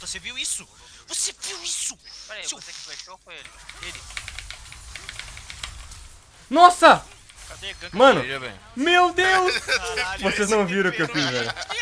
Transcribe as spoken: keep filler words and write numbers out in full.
você viu isso? Você viu isso? Pera aí, Seu... você que flechou ou foi ele? Ele. Nossa! Cadê? Gank Mano, Veja bem. meu Deus! Caralho, Vocês não viram o que eu fiz, velho.